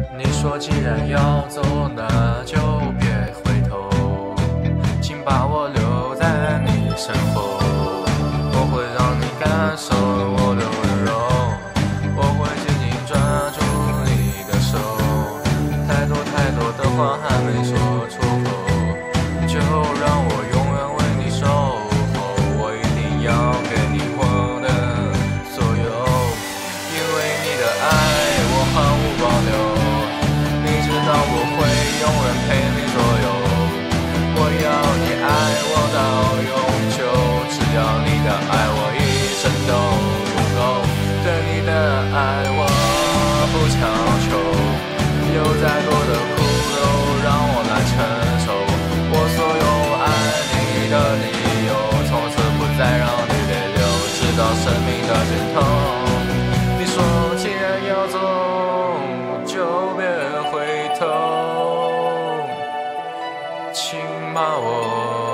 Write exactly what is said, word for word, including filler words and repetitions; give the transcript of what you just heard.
你说既然要走，那就别回头，请把我留在你身后。我会让你感受我的温柔，我会紧紧抓住你的手。太多太多的话还没说出口，就让我永远为你守候。我一定要给你我的所有，因为你的爱我毫无保留。我会永远陪你左右，我要你爱我到永久，只要你的爱我一生都不够。对你的爱我不强求，有再多的苦都让我来承受。我所有爱你的理由，从此不再让你泪流，直到生命的尽头。你说既然要走，就别回头，请把我